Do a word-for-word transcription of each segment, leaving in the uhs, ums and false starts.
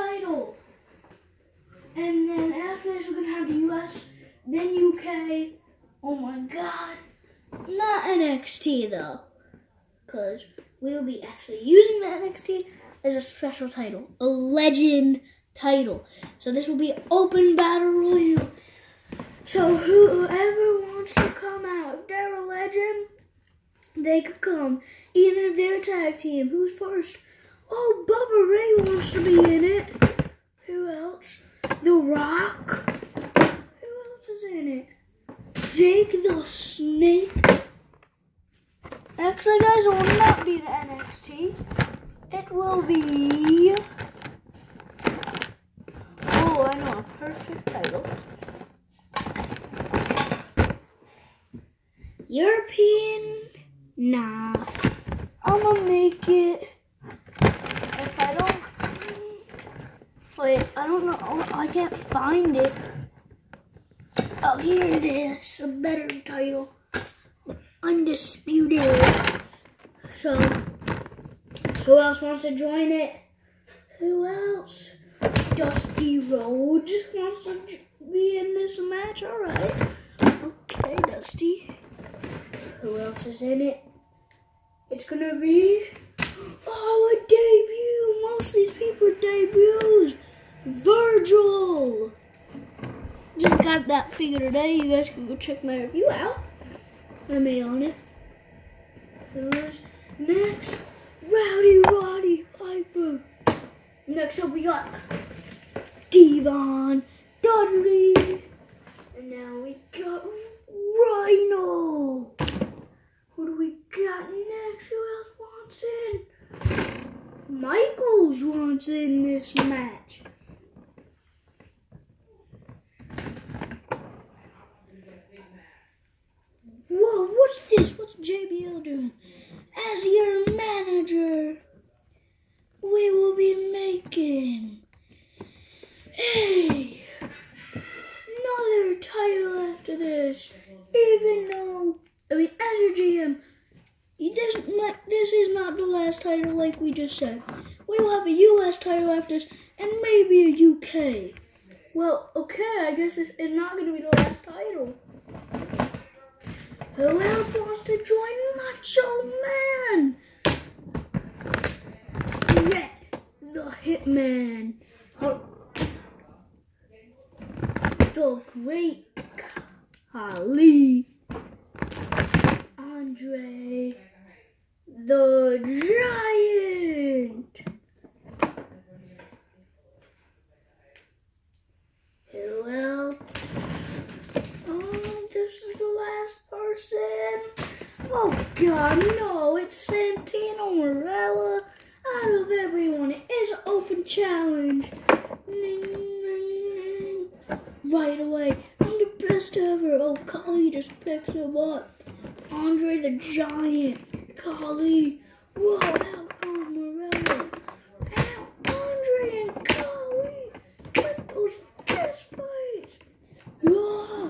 title. And then after this, we're going to have the U S, then U K. Oh my God. Not N X T though. Because we will be actually using the N X T as a special title. A legend title. So this will be open battle royal. So whoever wants to come out, if they're a legend, they could come. Even if they're a tag team. Who's first? Oh, Bubba Ray wants to be in it. Who else? The Rock. Who else is in it? Jake the Snake. Actually, guys, it will not be the N X T. It will be... Oh, I know, a perfect title. European? Nah. I'm gonna make it... If I don't... Wait, I don't know. I can't find it. Oh, here it is. A better title. Undisputed. So, who else wants to join it? Who else? Dusty Rhodes wants to be in this match. Alright. Okay, Dusty. Who else is in it? It's gonna be... Oh, a debut! Most of these people are debuts. Virgil! Just got that figure today. You guys can go check my review out. I made on it. Who's next? Rowdy Roddy Piper. Next up we got Devon Dudley. And now we got Rhino. Who do we got next? Who else wants in? Michaels wants in this match. Whoa, what's this? What's J B L doing? As your manager, we will be making hey, another title after this. Even though, I mean, as your G M, this, this is not the last title like we just said. We will have a U S title after this, and maybe a U K. Well, okay, I guess this is not going to be the last title. Who else wants to join Macho Man? Bret the Hitman. Oh. The Great Khali. Andre the Giant. Who else? Oh, this is the last person. Oh God, no! It's Santino Marella. Out of everyone, it is an open challenge. Right away, I'm the best ever. Oh, Khali just picks him up. Andre the Giant. Khali. Whoa, out goes Morello. Ow, Andre and Khali. With those fist fights. Whoa.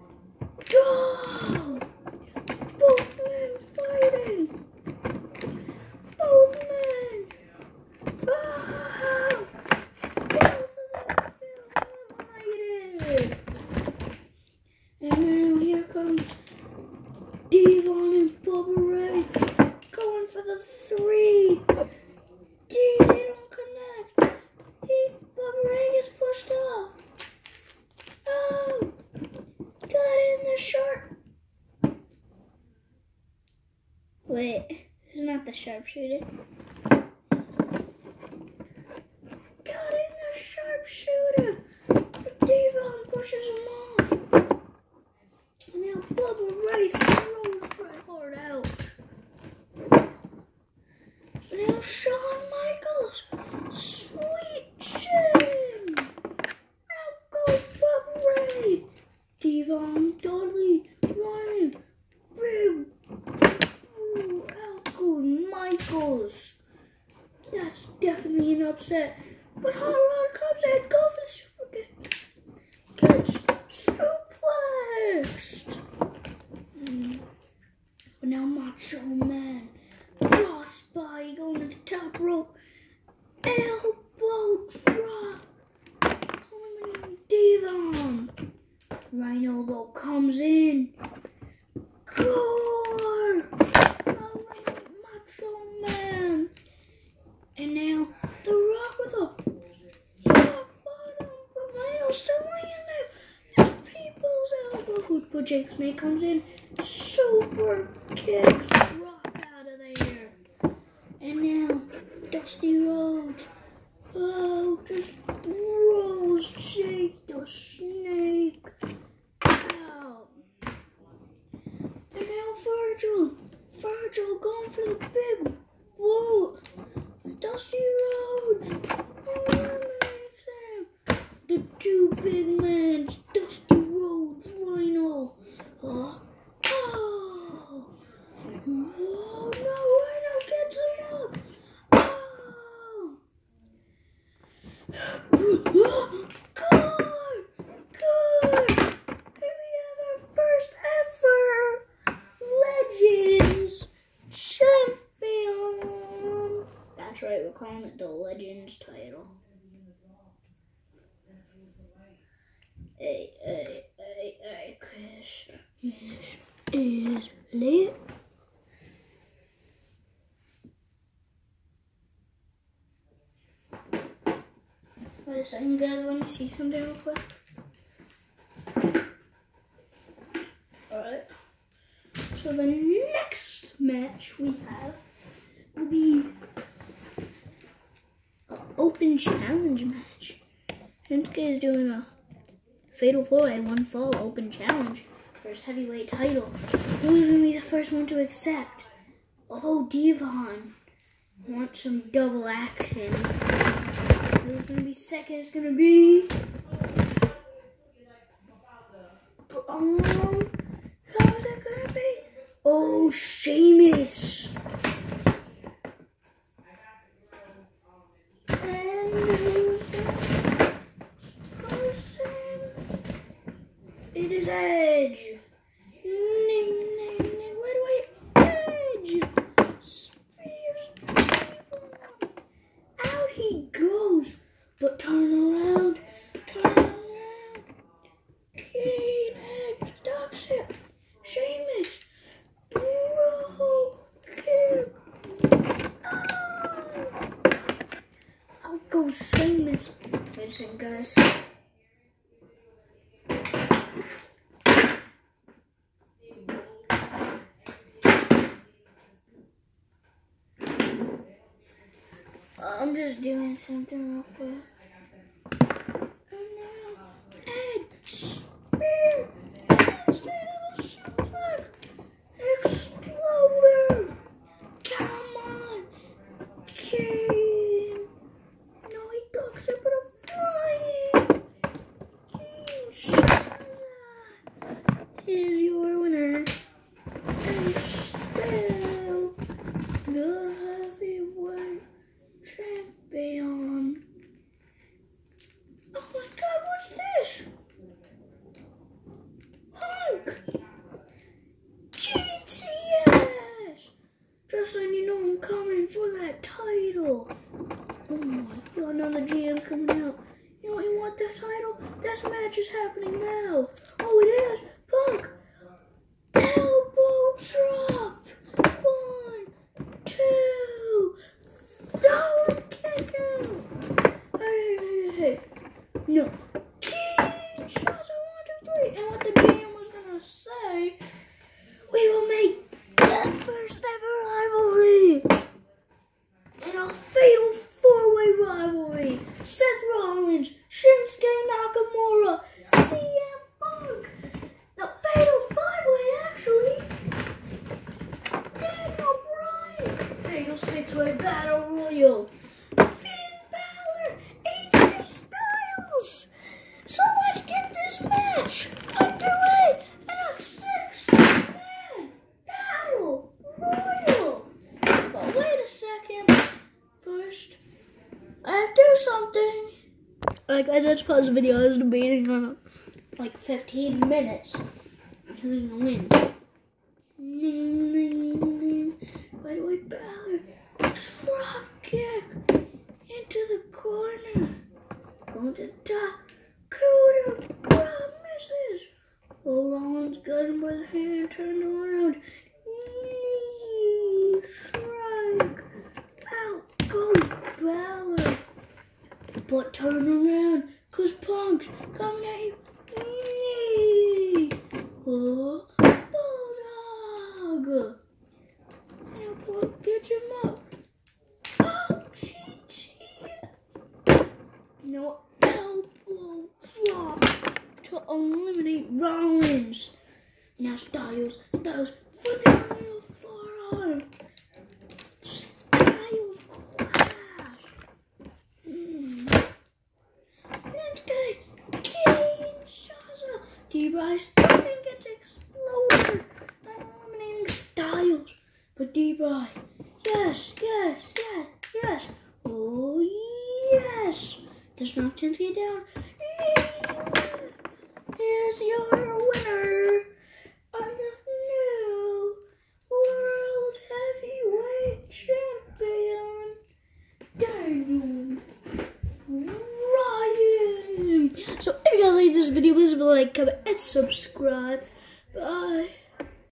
Go. Both men fighting. Both men. Ah. Both of them eliminated. And now here comes Devon and Bubba Ray going for the three. Gee, they don't connect. He, Bubba Ray gets pushed off. Oh, got in the sharp. Wait, this is not the sharpshooter. Got in the sharpshooter. But Devon pushes him off. Now Bubba Ray throws Bret Hart out. Now Shawn Michaels, sweet chin. Out goes Bubba Ray. Devon Dudley running. Big. Ooh, out goes Michaels. That's definitely an upset. But Hot Rod comes in, go for the super kick. Gets suplexed. Mm. But now Macho Man. Crossbody going to the top rope. Elbow drop. comes in. Gore! Macho Man! And now The Rock with a rock bottom, but Lionel's still laying there. It's People's Elbow. But Jake Snake comes in, super kicks Rock out of there. And now Dusty Rhodes. Oh, just rolls Jake the Snake out. And now Virgil. Virgil going for the big whoa. Dusty Rhodes eliminates him. The two big men, Dusty Rhodes, Rhino. Oh, oh, oh no, Rhino gets him up. Oh, good, good. Here we have our first ever Legends champion. That's right, we're calling it the Legends title. Hey, hey, hey, hey, Christmas is lit. Wait a second, guys, let me see something real quick. Alright. So the next match we have will be an open challenge match. Shinsuke is doing a Fatal four way one fall open challenge for his heavyweight title. Who's going to be the first one to accept? Oh, Devon wants some double action. Who's going to be second? It's going to be... Um, how is that going to be? Oh, Sheamus. And who's the person? It is Edge. Ning, ning, ning. Where do I... Edge. Spears. Out he goes. But turn around. Turn around. Kane Edge ducks it. Sheamus. Bro. Kick. Oh. Out goes Sheamus. Wait a second, guys. I'm just doing something real quick. And now, Ed, spear, instead of a suplex, exploder. Come on, Kane. No, he ducks it, but a flying. Kane Shaza is your winner. And still the heavyweight champion. Oh my god, what's this? Hunk! G T S! Just so you know, I'm coming for that title. Oh my god, now the G M's coming out. You know, you want that title? That match is happening now. Oh, it is? Punk! Elbow drop! One, two, no, kick out! Hey, hey, hey, no. King shots at one, two, three. And what the G M was gonna say, we will make the first ever rivalry and a fatal four-way rivalry. Seth Rollins, Shinsuke Nakamura, C M Punk. Now, fatal five-way actually. Daniel Bryan. Fatal six-way battle royal. Finn Balor, A J Styles. So let's get this match underway in a six-man battle royal. But wait a second. First, I have to do something. Alright guys, let's pause the video. I was debating on like fifteen minutes. Who's gonna win? Ning, ning, ning. By the way, Balor, drop kick into the corner. Going to the top. Coup de grace misses. Oh, wrong But turn around, cause Punk's coming at you. Oh, Bulldog. Now, Punk, get him up. Oh, cheat. No elbow drop to eliminate Rollins. Now Styles, Styles, phenomenal forearm. Styles crash. Mm. Next guy, Kinshasa. D-Bry stomach gets exploded. Not eliminating Styles. But D-Bry, yes, yes, yes, yes. Oh, yes. Does not Shinsuke down. Here's your winner. I'm the new World Heavyweight Champion, Daniel Bryan. So if you guys like this video, please like, comment, and subscribe. Bye.